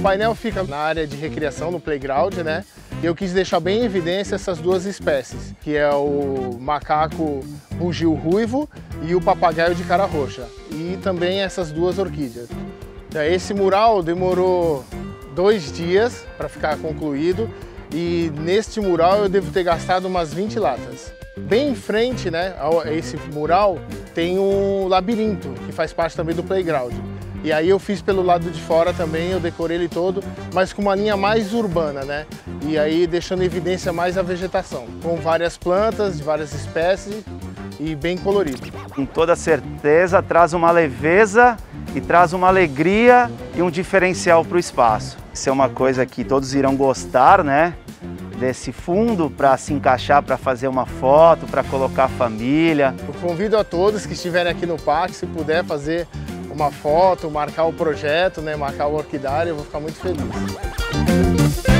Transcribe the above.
painel fica na área de recreação, no playground, né? E eu quis deixar bem em evidência essas duas espécies, que é o macaco bugio ruivo e o papagaio de cara roxa. E também essas duas orquídeas. Esse mural demorou 2 dias para ficar concluído e neste mural eu devo ter gastado umas 20 latas. Bem em frente, né, a esse mural tem um labirinto, que faz parte também do playground. E aí eu fiz pelo lado de fora também, eu decorei ele todo, mas com uma linha mais urbana, né? E aí deixando em evidência mais a vegetação, com várias plantas de várias espécies e bem colorido. Com toda certeza traz uma leveza e traz uma alegria e um diferencial para o espaço. Isso é uma coisa que todos irão gostar, né? Desse fundo para se encaixar, para fazer uma foto, para colocar a família. Eu convido a todos que estiverem aqui no parque, se puder fazer uma foto, marcar o projeto, né, marcar o orquidário, eu vou ficar muito feliz.